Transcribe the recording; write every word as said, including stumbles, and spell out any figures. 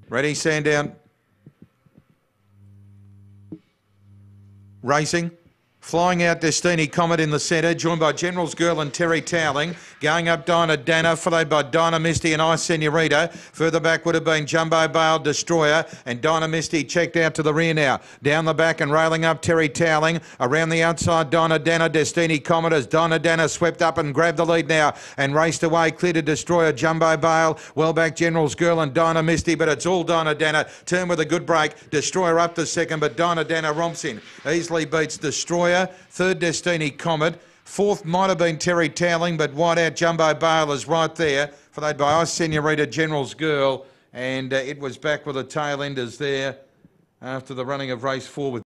Ready, Sandown. Racing. Flying out Destiny Comet in the centre, joined by General's Girl and Terry Towling. Going up Dinah Dana, followed by Dinah Misty and I Senorita. Further back would have been Jumbo Bale, Destroyer, and Dinah Misty checked out to the rear now. Down the back and railing up Terry Towling. Around the outside, Dinah Dana, Destiny Comet as Dinah Dana swept up and grabbed the lead now and raced away, clear to Destroyer, Jumbo Bale. Well back General's Girl and Dinah Misty, but it's all Dinah Dana. Turn with a good break. Destroyer up to second, but Dinah Dana romps in. Easily beats Destroyer. Third, Destiny Comet. Fourth might have been Terry Towling, but wide out Jumbo Bale is right there, followed by I Senorita, General's Girl, and uh, it was back with the tail enders there after the running of race four with